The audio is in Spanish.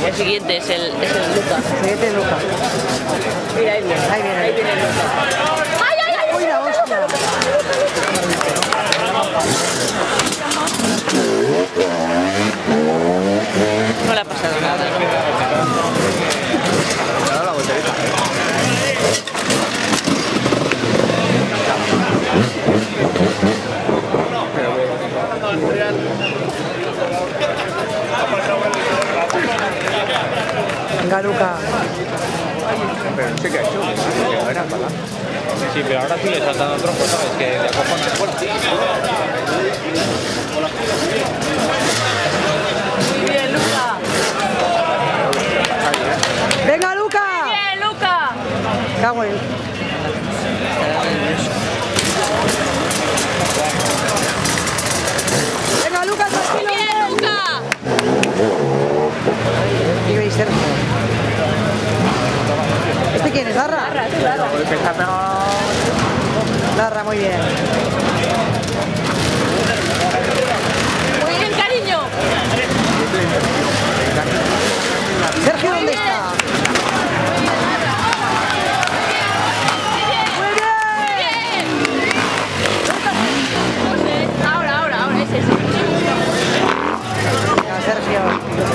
El siguiente es el Luca. El siguiente es Luca. Mira, ahí viene. Ahí viene Luca. ¡Ay, ay, ay! ¡Uy, la hostia! No le ha pasado nada. la voltereta. Venga, Luca. Pero no sé qué ha hecho. Que era para. Sí, pero ahora sí le están dando troncos, ¿sabes? Que te acojonas. Bueno, Muy bien, Luca. ¡Venga, Luca! Bien, Luca. Cago en... ¡Venga, Luca, tranquilo! Bien, Luca. Y Sergio. ¿Este quién es? ¿Larra? Larra. Larra, muy bien. Muy bien, cariño. Sergio, ¿dónde está? Ahora, ese. Venga, Sergio.